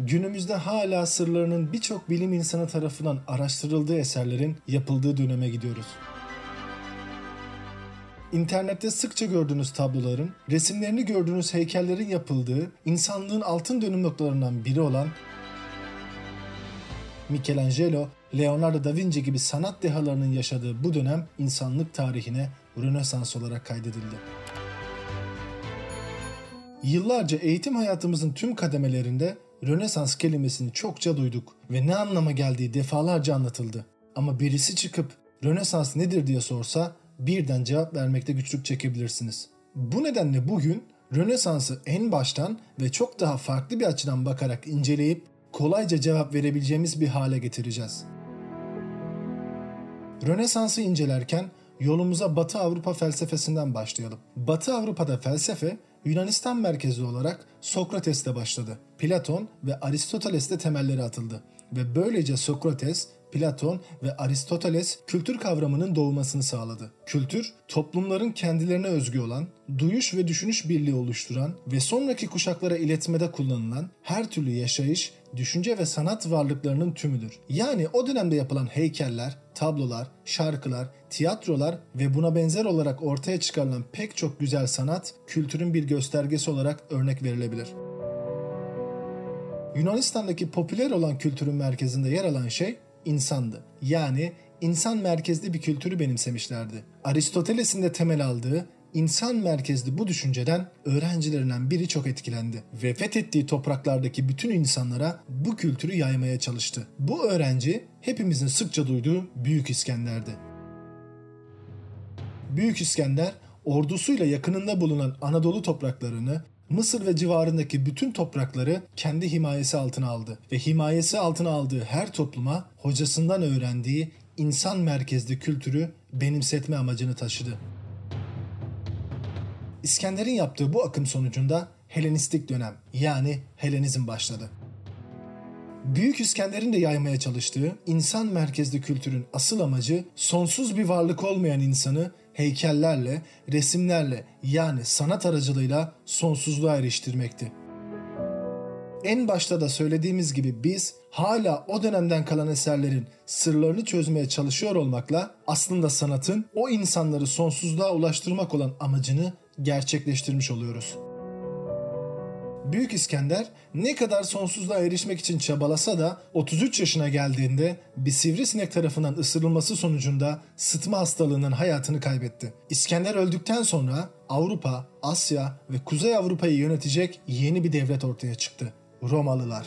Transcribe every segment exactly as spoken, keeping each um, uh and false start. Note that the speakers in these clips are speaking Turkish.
günümüzde hala sırlarının birçok bilim insanı tarafından araştırıldığı eserlerin yapıldığı döneme gidiyoruz. İnternette sıkça gördüğünüz tabloların, resimlerini gördüğünüz heykellerin yapıldığı, insanlığın altın dönüm noktalarından biri olan Michelangelo, Leonardo da Vinci gibi sanat dehalarının yaşadığı bu dönem insanlık tarihine Rönesans olarak kaydedildi. Yıllarca eğitim hayatımızın tüm kademelerinde Rönesans kelimesini çokça duyduk ve ne anlama geldiği defalarca anlatıldı. Ama birisi çıkıp Rönesans nedir diye sorsa birden cevap vermekte güçlük çekebilirsiniz. Bu nedenle bugün Rönesans'ı en baştan ve çok daha farklı bir açıdan bakarak inceleyip kolayca cevap verebileceğimiz bir hale getireceğiz. Rönesans'ı incelerken yolumuza Batı Avrupa felsefesinden başlayalım. Batı Avrupa'da felsefe Yunanistan merkezli olarak Sokrates'te başladı. Platon ve Aristoteles'te temelleri atıldı ve böylece Sokrates, Platon ve Aristoteles kültür kavramının doğmasını sağladı. Kültür, toplumların kendilerine özgü olan, duyuş ve düşünüş birliği oluşturan ve sonraki kuşaklara iletmede kullanılan her türlü yaşayış, düşünce ve sanat varlıklarının tümüdür. Yani o dönemde yapılan heykeller, tablolar, şarkılar, tiyatrolar ve buna benzer olarak ortaya çıkarılan pek çok güzel sanat, kültürün bir göstergesi olarak örnek verilebilir. Yunanistan'daki popüler olan kültürün merkezinde yer alan şey insandı. Yani insan merkezli bir kültürü benimsemişlerdi. Aristoteles'in de temel aldığı insan merkezli bu düşünceden öğrencilerinden biri çok etkilendi ve fethettiği topraklardaki bütün insanlara bu kültürü yaymaya çalıştı. Bu öğrenci hepimizin sıkça duyduğu Büyük İskender'di. Büyük İskender ordusuyla yakınında bulunan Anadolu topraklarını, Mısır ve civarındaki bütün toprakları kendi himayesi altına aldı ve himayesi altına aldığı her topluma hocasından öğrendiği insan merkezli kültürü benimsetme amacını taşıdı. İskender'in yaptığı bu akım sonucunda Helenistik dönem yani Helenizm başladı. Büyük İskender'in de yaymaya çalıştığı insan merkezli kültürün asıl amacı sonsuz bir varlık olmayan insanı heykellerle, resimlerle yani sanat aracılığıyla sonsuzluğa eriştirmekti. En başta da söylediğimiz gibi biz hala o dönemden kalan eserlerin sırlarını çözmeye çalışıyor olmakla aslında sanatın o insanları sonsuzluğa ulaştırmak olan amacını gerçekleştirmiş oluyoruz. Büyük İskender ne kadar sonsuzluğa erişmek için çabalasa da otuz üç yaşına geldiğinde bir sivrisinek tarafından ısırılması sonucunda sıtma hastalığından hayatını kaybetti. İskender öldükten sonra Avrupa, Asya ve Kuzey Avrupa'yı yönetecek yeni bir devlet ortaya çıktı. Romalılar.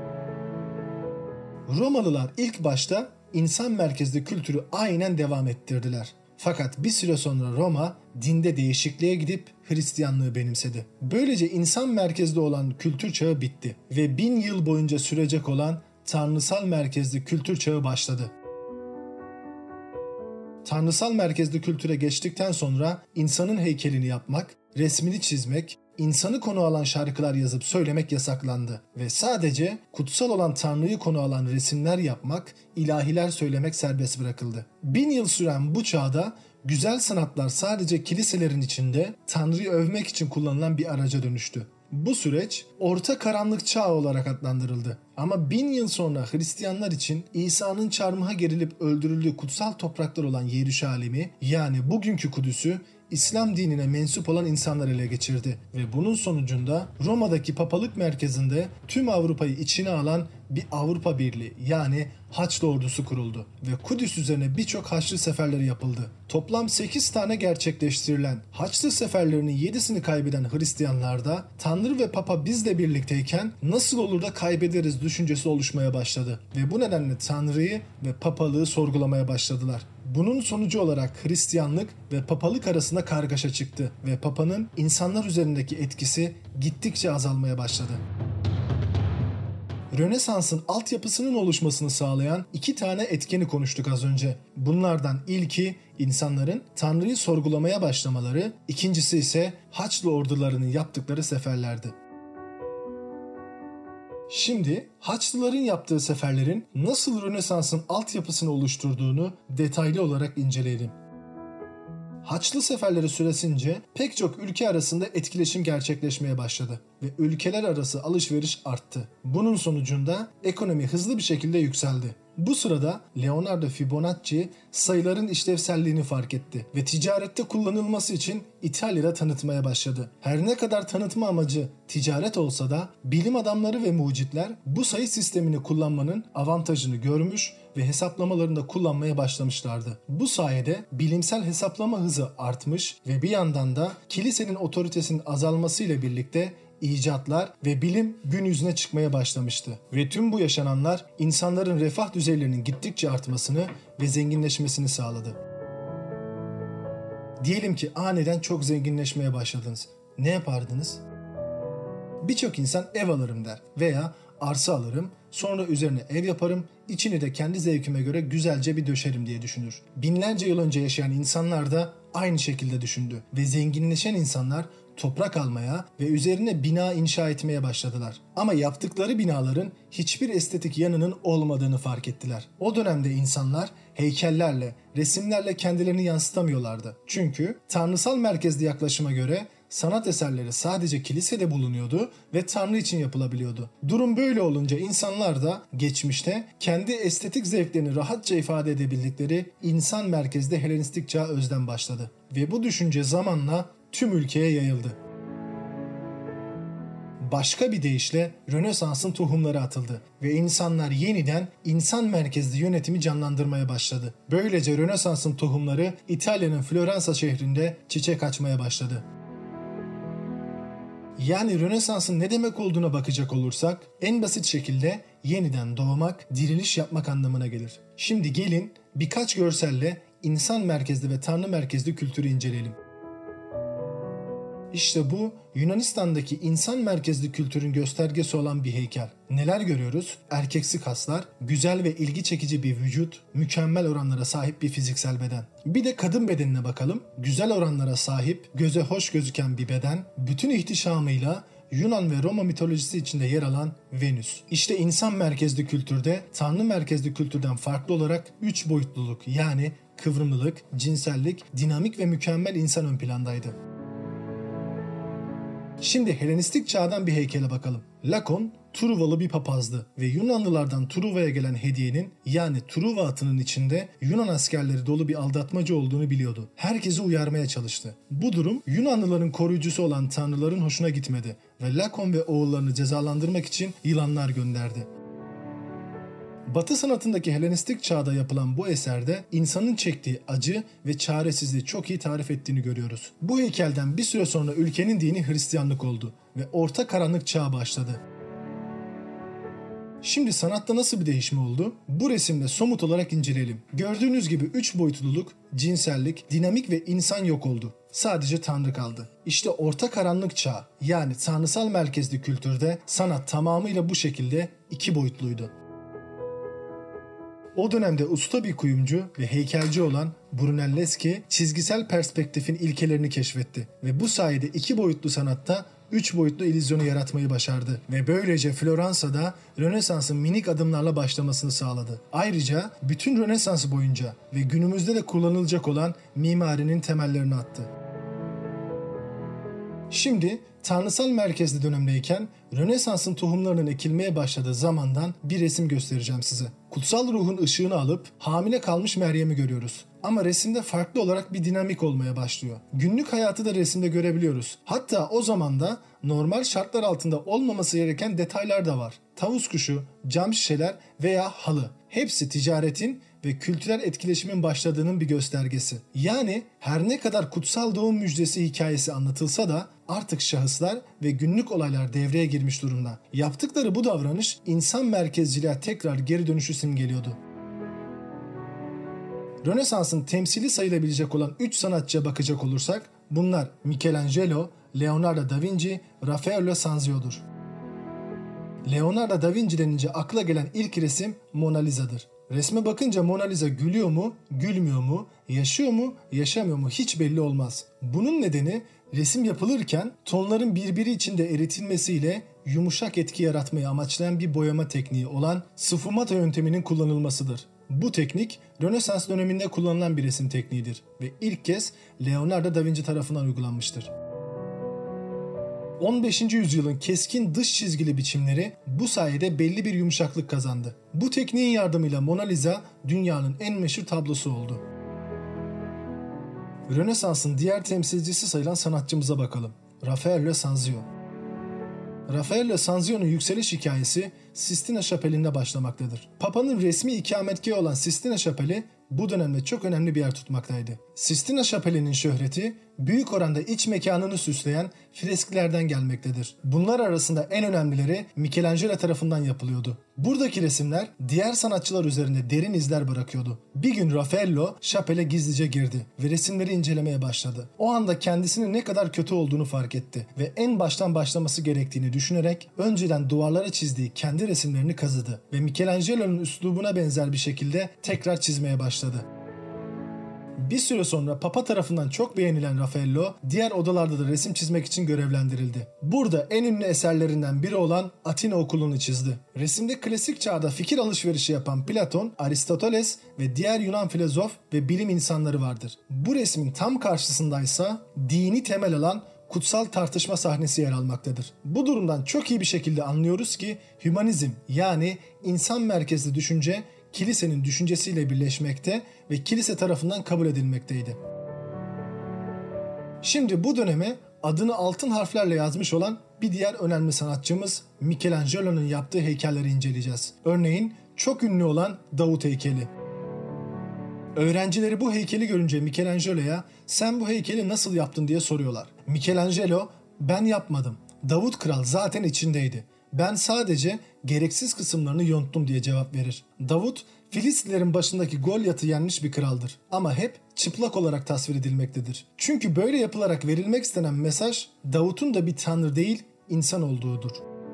Romalılar ilk başta insan merkezli kültürü aynen devam ettirdiler. Fakat bir süre sonra Roma dinde değişikliğe gidip Hristiyanlığı benimsedi. Böylece insan merkezli olan kültür çağı bitti ve bin yıl boyunca sürecek olan tanrısal merkezli kültür çağı başladı. Tanrısal merkezli kültüre geçtikten sonra insanın heykelini yapmak, resmini çizmek, insanı konu alan şarkılar yazıp söylemek yasaklandı ve sadece kutsal olan Tanrı'yı konu alan resimler yapmak, ilahiler söylemek serbest bırakıldı. Bin yıl süren bu çağda güzel sanatlar sadece kiliselerin içinde Tanrı'yı övmek için kullanılan bir araca dönüştü. Bu süreç Orta Karanlık Çağı olarak adlandırıldı. Ama bin yıl sonra Hristiyanlar için İsa'nın çarmıha gerilip öldürüldüğü kutsal topraklar olan Yeruşalim'i yani bugünkü Kudüs'ü İslam dinine mensup olan insanlar ele geçirdi ve bunun sonucunda Roma'daki papalık merkezinde tüm Avrupa'yı içine alan bir Avrupa Birliği yani Haçlı ordusu kuruldu ve Kudüs üzerine birçok Haçlı seferleri yapıldı. Toplam sekiz tane gerçekleştirilen Haçlı seferlerinin yedisini kaybeden Hristiyanlarda Tanrı ve Papa bizle birlikteyken nasıl olur da kaybederiz düşüncesi oluşmaya başladı ve bu nedenle Tanrı'yı ve Papalığı sorgulamaya başladılar. Bunun sonucu olarak Hristiyanlık ve papalık arasında kargaşa çıktı ve papanın insanlar üzerindeki etkisi gittikçe azalmaya başladı. Rönesans'ın altyapısının oluşmasını sağlayan iki tane etkeni konuştuk az önce. Bunlardan ilki insanların Tanrı'yı sorgulamaya başlamaları, ikincisi ise Haçlı ordularının yaptıkları seferlerdi. Şimdi Haçlıların yaptığı seferlerin nasıl Rönesans'ın altyapısını oluşturduğunu detaylı olarak inceleyelim. Haçlı seferleri süresince pek çok ülke arasında etkileşim gerçekleşmeye başladı ve ülkeler arası alışveriş arttı. Bunun sonucunda ekonomi hızlı bir şekilde yükseldi. Bu sırada Leonardo Fibonacci sayıların işlevselliğini fark etti ve ticarette kullanılması için İtalya'da tanıtmaya başladı. Her ne kadar tanıtma amacı ticaret olsa da bilim adamları ve mucitler bu sayı sistemini kullanmanın avantajını görmüş ve hesaplamalarında kullanmaya başlamışlardı. Bu sayede bilimsel hesaplama hızı artmış ve bir yandan da kilisenin otoritesinin azalmasıyla birlikte icatlar ve bilim gün yüzüne çıkmaya başlamıştı. Ve tüm bu yaşananlar insanların refah düzeylerinin gittikçe artmasını ve zenginleşmesini sağladı. Diyelim ki aniden çok zenginleşmeye başladınız. Ne yapardınız? Birçok insan ev alırım der veya arsa alırım, sonra üzerine ev yaparım, içini de kendi zevkime göre güzelce bir döşerim diye düşünür. Binlerce yıl önce yaşayan insanlar da aynı şekilde düşündü ve zenginleşen insanlar toprak almaya ve üzerine bina inşa etmeye başladılar. Ama yaptıkları binaların hiçbir estetik yanının olmadığını fark ettiler. O dönemde insanlar heykellerle, resimlerle kendilerini yansıtamıyorlardı. Çünkü tanrısal merkezli yaklaşıma göre sanat eserleri sadece kilisede bulunuyordu ve Tanrı için yapılabiliyordu. Durum böyle olunca insanlar da geçmişte kendi estetik zevklerini rahatça ifade edebildikleri insan merkezli Helenistik çağ özlem başladı. Ve bu düşünce zamanla tüm ülkeye yayıldı. Başka bir deyişle Rönesans'ın tohumları atıldı ve insanlar yeniden insan merkezli yönetimi canlandırmaya başladı. Böylece Rönesans'ın tohumları İtalya'nın Floransa şehrinde çiçek açmaya başladı. Yani Rönesans'ın ne demek olduğuna bakacak olursak en basit şekilde yeniden doğmak, diriliş yapmak anlamına gelir. Şimdi gelin birkaç görselle insan merkezli ve tanrı merkezli kültürü inceleyelim. İşte bu Yunanistan'daki insan merkezli kültürün göstergesi olan bir heykel. Neler görüyoruz? Erkeksi kaslar, güzel ve ilgi çekici bir vücut, mükemmel oranlara sahip bir fiziksel beden. Bir de kadın bedenine bakalım. Güzel oranlara sahip, göze hoş gözüken bir beden, bütün ihtişamıyla Yunan ve Roma mitolojisi içinde yer alan Venüs. İşte insan merkezli kültürde tanrı merkezli kültürden farklı olarak üç boyutluluk yani kıvrımlılık, cinsellik, dinamik ve mükemmel insan ön plandaydı. Şimdi Helenistik çağdan bir heykele bakalım. Lakon, Truvalı bir papazdı ve Yunanlılardan Truva'ya gelen hediyenin yani Truva atının içinde Yunan askerleri dolu bir aldatmacı olduğunu biliyordu. Herkesi uyarmaya çalıştı. Bu durum Yunanlıların koruyucusu olan tanrıların hoşuna gitmedi ve Lakon ve oğullarını cezalandırmak için yılanlar gönderdi. Batı sanatındaki Helenistik çağda yapılan bu eserde insanın çektiği acı ve çaresizliği çok iyi tarif ettiğini görüyoruz. Bu heykelden bir süre sonra ülkenin dini Hristiyanlık oldu ve Orta Karanlık çağı başladı. Şimdi sanatta nasıl bir değişme oldu? Bu resimde somut olarak inceleyelim. Gördüğünüz gibi üç boyutluluk, cinsellik, dinamik ve insan yok oldu. Sadece Tanrı kaldı. İşte Orta Karanlık çağı yani tanrısal merkezli kültürde sanat tamamıyla bu şekilde iki boyutluydu. O dönemde usta bir kuyumcu ve heykelci olan Brunelleschi çizgisel perspektifin ilkelerini keşfetti ve bu sayede iki boyutlu sanatta üç boyutlu illüzyonu yaratmayı başardı ve böylece Floransa'da Rönesans'ın minik adımlarla başlamasını sağladı. Ayrıca bütün Rönesans boyunca ve günümüzde de kullanılacak olan mimarinin temellerini attı. Şimdi tanrısal merkezli dönemdeyken Rönesans'ın tohumlarının ekilmeye başladığı zamandan bir resim göstereceğim size. Kutsal ruhun ışığını alıp hamile kalmış Meryem'i görüyoruz. Ama resimde farklı olarak bir dinamik olmaya başlıyor. Günlük hayatı da resimde görebiliyoruz. Hatta o zaman da normal şartlar altında olmaması gereken detaylar da var. Tavus kuşu, cam şişeler veya halı. Hepsi ticaretin ve kültürel etkileşimin başladığının bir göstergesi. Yani her ne kadar kutsal doğum müjdesi hikayesi anlatılsa da artık şahıslar ve günlük olaylar devreye girmiş durumda. Yaptıkları bu davranış insan merkezciliğe tekrar geri dönüşü simgeliyordu. Rönesans'ın temsili sayılabilecek olan üç sanatçıya bakacak olursak bunlar Michelangelo, Leonardo da Vinci, Raffaello Sanzio'dur. Leonardo da Vinci denince akla gelen ilk resim Mona Lisa'dır. Resme bakınca Mona Lisa gülüyor mu, gülmüyor mu, yaşıyor mu, yaşamıyor mu hiç belli olmaz. Bunun nedeni resim yapılırken tonların birbiri içinde eritilmesiyle yumuşak etki yaratmayı amaçlayan bir boyama tekniği olan sfumato yönteminin kullanılmasıdır. Bu teknik Rönesans döneminde kullanılan bir resim tekniğidir ve ilk kez Leonardo da Vinci tarafından uygulanmıştır. on beşinci yüzyılın keskin dış çizgili biçimleri bu sayede belli bir yumuşaklık kazandı. Bu tekniğin yardımıyla Mona Lisa dünyanın en meşhur tablosu oldu. Rönesans'ın diğer temsilcisi sayılan sanatçımıza bakalım. Raffaello Sanzio. Raffaello Sanzio'nun yükseliş hikayesi Sistina Şapeli'nde başlamaktadır. Papa'nın resmi ikametgahı olan Sistina Şapeli bu dönemde çok önemli bir yer tutmaktaydı. Sistina Şapeli'nin şöhreti büyük oranda iç mekanını süsleyen fresklerden gelmektedir. Bunlar arasında en önemlileri Michelangelo tarafından yapılıyordu. Buradaki resimler diğer sanatçılar üzerinde derin izler bırakıyordu. Bir gün Raffaello şapele gizlice girdi ve resimleri incelemeye başladı. O anda kendisinin ne kadar kötü olduğunu fark etti ve en baştan başlaması gerektiğini düşünerek önceden duvarlara çizdiği kendi resimlerini kazıdı ve Michelangelo'nun üslubuna benzer bir şekilde tekrar çizmeye başladı. Bir süre sonra Papa tarafından çok beğenilen Raffaello diğer odalarda da resim çizmek için görevlendirildi. Burada en ünlü eserlerinden biri olan Atina Okulu'nu çizdi. Resimde klasik çağda fikir alışverişi yapan Platon, Aristoteles ve diğer Yunan filozof ve bilim insanları vardır. Bu resmin tam karşısındaysa dini temel alan kutsal tartışma sahnesi yer almaktadır. Bu durumdan çok iyi bir şekilde anlıyoruz ki hümanizm yani insan merkezli düşünce kilisenin düşüncesiyle birleşmekte ve kilise tarafından kabul edilmekteydi. Şimdi bu döneme adını altın harflerle yazmış olan bir diğer önemli sanatçımız Michelangelo'nun yaptığı heykelleri inceleyeceğiz. Örneğin çok ünlü olan Davut heykeli. Öğrencileri bu heykeli görünce Michelangelo'ya "Sen bu heykeli nasıl yaptın?" diye soruyorlar. Michelangelo "Ben yapmadım. Davut Kral zaten içindeydi. Ben sadece gereksiz kısımlarını yonttum" diye cevap verir. Davut, Filistlilerin başındaki Golyat'ı yenmiş bir kraldır ama hep çıplak olarak tasvir edilmektedir. Çünkü böyle yapılarak verilmek istenen mesaj Davut'un da bir tanrı değil, insan olduğudur.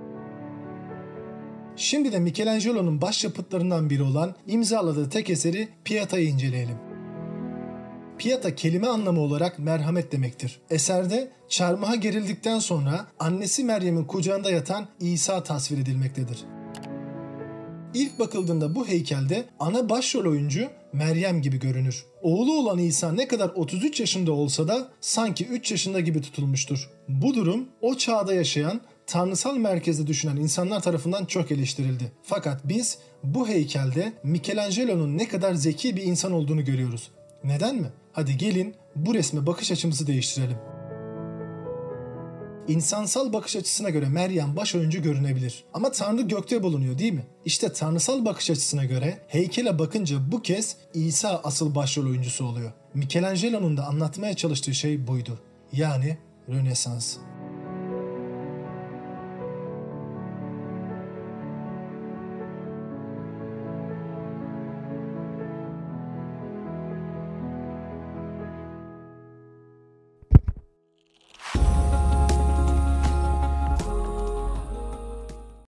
Şimdi de Michelangelo'nun başyapıtlarından biri olan imzaladığı tek eseri Pieta'yı inceleyelim. Pieta kelime anlamı olarak merhamet demektir. Eserde çarmıha gerildikten sonra annesi Meryem'in kucağında yatan İsa tasvir edilmektedir. İlk bakıldığında bu heykelde ana başrol oyuncu Meryem gibi görünür. Oğlu olan İsa ne kadar otuz üç yaşında olsa da sanki üç yaşında gibi tutulmuştur. Bu durum o çağda yaşayan tanrısal merkezde düşünen insanlar tarafından çok eleştirildi. Fakat biz bu heykelde Michelangelo'nun ne kadar zeki bir insan olduğunu görüyoruz. Neden mi? Hadi gelin bu resme bakış açımızı değiştirelim. İnsansal bakış açısına göre Meryem baş oyuncu görünebilir. Ama Tanrı gökte bulunuyor değil mi? İşte tanrısal bakış açısına göre heykele bakınca bu kez İsa asıl başrol oyuncusu oluyor. Michelangelo'nun da anlatmaya çalıştığı şey buydu. Yani Rönesans.